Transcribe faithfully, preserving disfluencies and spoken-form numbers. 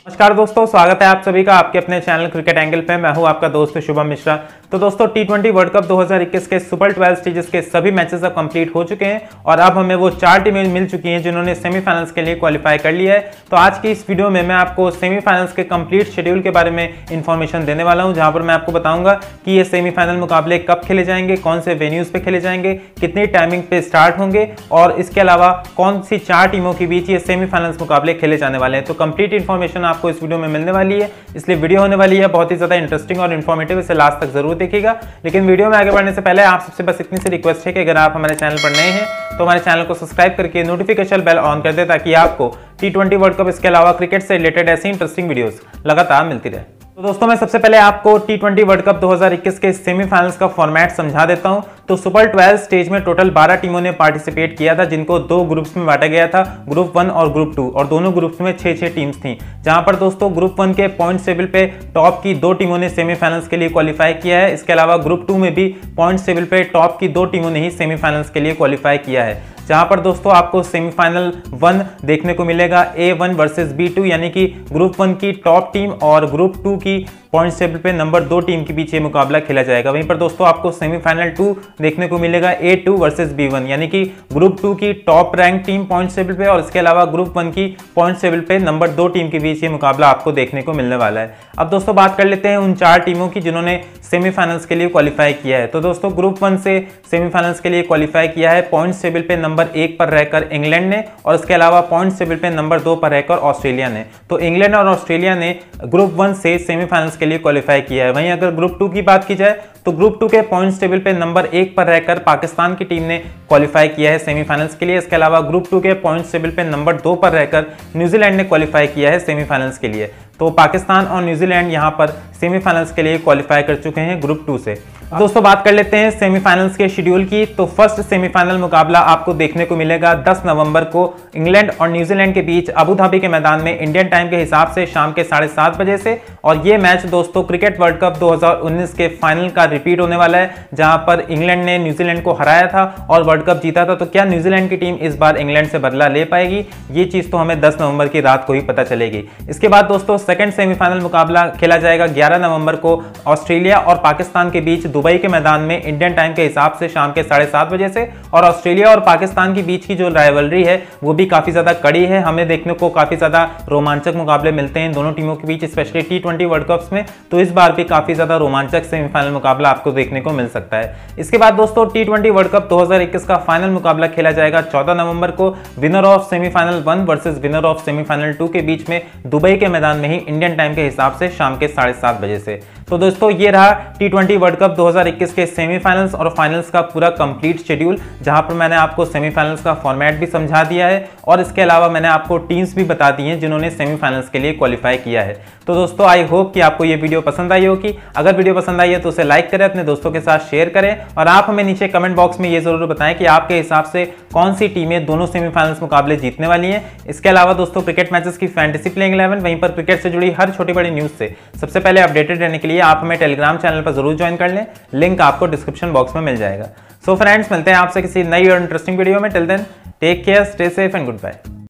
नमस्कार दोस्तों, स्वागत है आप सभी का आपके अपने चैनल क्रिकेट एंगल पे। मैं हूं आपका दोस्त शुभम मिश्रा। तो दोस्तों टी ट्वेंटी वर्ल्ड कप दो हज़ार इक्कीस के सुपर ट्वेल्व स्टेजेस के सभी मैचेस अब कंप्लीट हो चुके हैं और अब हमें वो चार टीमें मिल चुकी हैं जिन्होंने सेमीफाइनल्स के लिए क्वालिफाई कर लिया है। तो आज की इस वीडियो में मैं आपको सेमीफाइनल्स के कंप्लीट शेड्यूल के बारे में इंफॉर्मेशन देने वाला हूं, जहां पर मैं आपको बताऊंगा कि ये सेमीफाइनल मुकाबले कब खेले जाएंगे, कौन से वेन्यूज पे खेले जाएंगे, कितनी टाइमिंग पे स्टार्ट होंगे और इसके अलावा कौन सी चार टीमों के बीच ये सेमीफाइनल्स मुकाबले खेले जाने वाले हैं। तो कंप्लीट इन्फॉर्मेशन आपको इस वीडियो में मिलने वाली है, इसलिए वीडियो होने वाली है बहुत ही ज्यादा इंटरेस्टिंग और इन्फॉर्मेटिव। इसे लास्ट तक जरूर देखिएगा। लेकिन वीडियो में आगे बढ़ने से पहले आप सबसे बस इतनी सी रिक्वेस्ट है कि अगर आप हमारे चैनल पर नए हैं तो हमारे चैनल को सब्सक्राइब करके नोटिफिकेशन बेल ऑन कर दे, ताकि आपको टी ट्वेंटी वर्ल्ड कप इसके अलावा क्रिकेट से रिलेटेड ऐसी इंटरेस्टिंग वीडियोस लगातार मिलती रहे। तो दोस्तों मैं सबसे पहले आपको टी ट्वेंटी वर्ल्ड कप दो हज़ार इक्कीस के सेमीफाइनल्स का फॉर्मेट समझा देता हूं। तो सुपर ट्वेल्व स्टेज में टोटल बारह टीमों ने पार्टिसिपेट किया था, जिनको दो ग्रुप्स में बांटा गया था, ग्रुप वन और ग्रुप टू, और दोनों ग्रुप्स में छह छह टीम्स थी। जहां पर दोस्तों ग्रुप वन के पॉइंट टेबल पे टॉप की दो टीमों ने सेमीफाइनल्स के लिए क्वालिफाई किया है। इसके अलावा ग्रुप टू में भी पॉइंट टेबल पे टॉप की दो टीमों ने ही सेमीफाइनल्स के लिए क्वालिफाई किया है। जहां पर दोस्तों आपको सेमीफाइनल वन देखने को मिलेगा A one versus B two, यानी कि ग्रुप वन की टॉप टीम और ग्रुप टू की पॉइंट्स टेबल पे नंबर दो टीम के बीच ये मुकाबला खेला जाएगा। वहीं पर दोस्तों आपको सेमीफाइनल टू देखने को मिलेगा A two versus B one, यानी कि ग्रुप टू की top rank team points table पे और इसके अलावा ग्रुप वन की पॉइंट्स टेबल पे नंबर दो टीम के बीच ये मुकाबला आपको देखने को मिलने वाला है। अब दोस्तों बात कर लेते हैं उन चार टीमों की जिन्होंने सेमीफाइनल्स के लिए क्वालिफाई किया है। तो दोस्तों ग्रुप वन से सेमीफाइनल्स के लिए क्वालिफाई किया है पॉइंट्स टेबल पे नंबर एक पर रहकर इंग्लैंड ने, और इसके अलावा पॉइंट्स टेबल पे नंबर दो पर रहकर ऑस्ट्रेलिया ने। तो इंग्लैंड और ऑस्ट्रेलिया ने ग्रुप वन से सेमीफाइनल्स के लिए क्वालिफाई किया है। वहीं अगर ग्रुप टू की बात की जाए तो ग्रुप टू के पॉइंट्स टेबल पे नंबर एक पर रहकर पाकिस्तान की टीम ने क्वालिफाई किया है सेमीफाइनल्स के लिए। इसके अलावा ग्रुप टू के पॉइंट्स टेबल पे नंबर दो पर रहकर न्यूजीलैंड ने क्वालिफाई किया है सेमीफाइनल्स के लिए। तो पाकिस्तान और न्यूजीलैंड यहां पर सेमीफाइनल्स के लिए क्वालिफाई कर चुके हैं ग्रुप टू से। दोस्तों बात कर लेते हैं सेमीफाइनल्स के शेड्यूल की। तो फर्स्ट सेमीफाइनल मुकाबला आपको देखने को मिलेगा दस नवंबर को इंग्लैंड और न्यूजीलैंड के बीच अबू धाबी के मैदान में इंडियन टाइम के हिसाब से शाम के साढ़े सात बजे से। और ये मैच दोस्तों क्रिकेट वर्ल्ड कप दो हज़ार उन्नीस के फाइनल का रिपीट होने वाला है, जहां पर इंग्लैंड ने न्यूजीलैंड को हराया था और वर्ल्ड कप जीता था। तो क्या न्यूजीलैंड की टीम इस बार इंग्लैंड से बदला ले पाएगी, ये चीज तो हमें दस नवंबर की रात को ही पता चलेगी। इसके बाद दोस्तों सेकंड सेमीफाइनल मुकाबला खेला जाएगा ग्यारह नवंबर को ऑस्ट्रेलिया और पाकिस्तान के बीच दुबई के मैदान में इंडियन टाइम के हिसाब से शाम के साढ़े सात बजे से। और ऑस्ट्रेलिया और पाकिस्तान के बीच की जो राइवलरी है वो भी काफी ज्यादा कड़ी है। हमें देखने को काफी ज्यादा रोमांचक मुकाबले मिलते हैं दोनों टीमों के बीच, specially T twenty world cups में। तो इस बार भी काफी ज्यादा रोमांचक सेमीफाइनल मुकाबला आपको देखने को मिल सकता है। इसके बाद दोस्तों टी ट्वेंटी वर्ल्ड कप दो हज़ार इक्कीस का फाइनल मुकाबला खेला जाएगा चौदह नवंबर को winner of semifinal one versus winner of semifinal two के बीच में दुबई के मैदान में ही इंडियन टाइम के हिसाब से शाम के साढ़े सात बजे से। तो दोस्तों ये रहा टी ट्वेंटी वर्ल्ड कप दो हज़ार इक्कीस के सेमीफाइनल्स और फाइनल्स का पूरा कंप्लीट शेड्यूल, जहां पर मैंने आपको सेमीफाइनल्स का फॉर्मेट भी समझा दिया है और इसके अलावा मैंने आपको टीम्स भी बता दी हैं जिन्होंने सेमीफाइनल्स के लिए क्वालिफाई किया है। तो दोस्तों आई होप कि आपको ये वीडियो पसंद आई होगी। अगर वीडियो पसंद आई है तो उसे लाइक करें, अपने दोस्तों के साथ शेयर करें और आप हमें नीचे कमेंट बॉक्स में ये जरूर बताएं कि आपके हिसाब से कौन सी टीमें दोनों सेमीफाइनल्स मुकाबले जीतने वाली हैं। इसके अलावा दोस्तों क्रिकेट मैचेस की फैंटेसी प्लेइंग इलेवन, वहीं पर क्रिकेट से जुड़ी हर छोटी बड़ी न्यूज से सबसे पहले अपडेटेड रहने के लिए आप हमें टेलीग्राम चैनल पर जरूर ज्वाइन कर लें, लिंक आपको डिस्क्रिप्शन बॉक्स में मिल जाएगा। सो फ्रेंड्स मिलते हैं आपसे किसी नई और इंटरेस्टिंग वीडियो में। Till then take care, stay safe and good bye.